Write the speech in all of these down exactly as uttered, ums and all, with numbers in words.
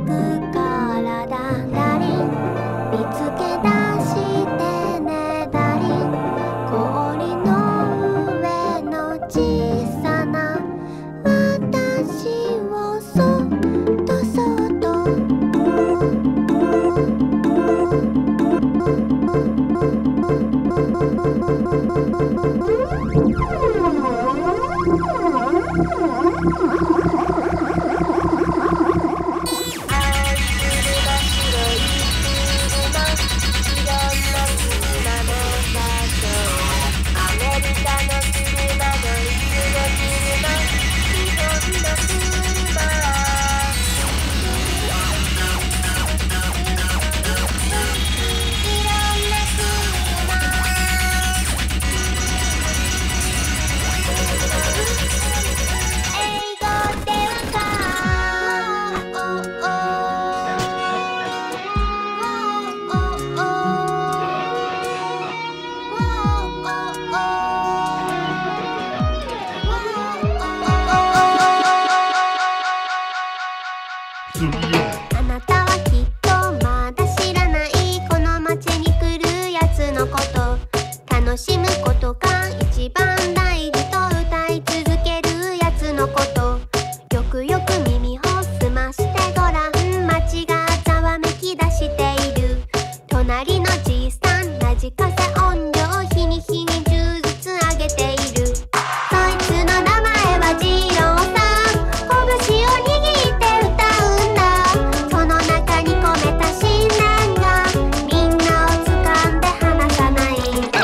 くからだだり見つけ出してねだり氷の上の小さな私をそっとそっとあなたはきっとまだ知らないこの街に来るやつのこと楽しむことが一番大事と歌い続けるやつのことよくよく耳を澄ましてごらん街がざわめき出している隣のじいさんラジカセ音量日に日にじゅうずつ上げているそいつの名前はジローさん拳を握って歌うんだその中に込めた信念がみんなを掴んで離さない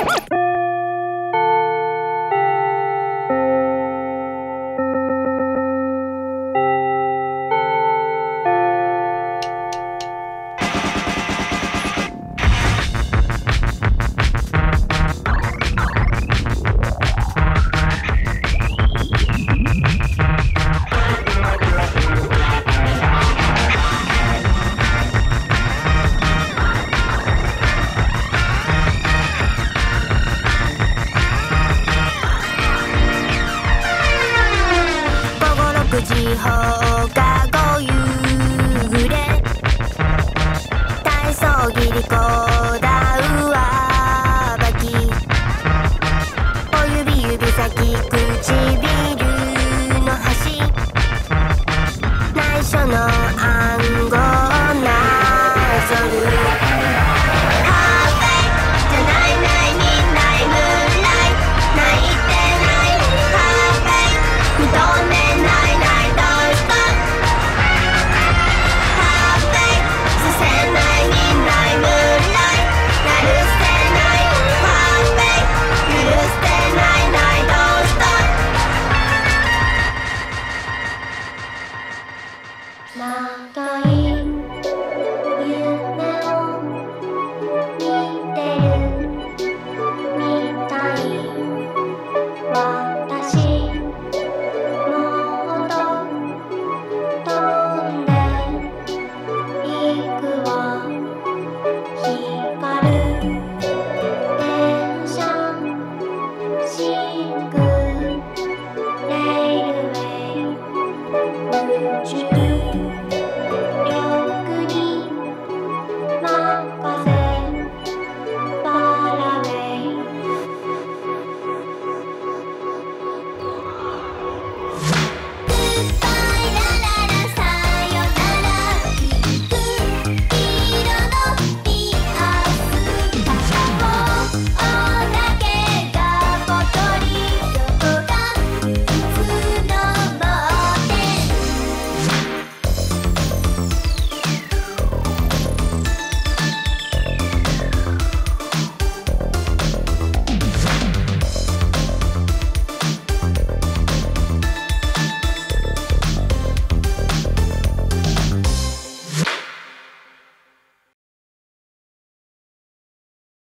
ろくじ放課後夕暮れ体操着リコーダー上履き小指指先唇の端内緒の暗号なぞるハーフェイじゃないないみんないムーンライト泣いてないハーフェイ認めないないどうしたハーフェイさせないみんないムーンライトやるせないハーフェイ許してないないどうした仲いい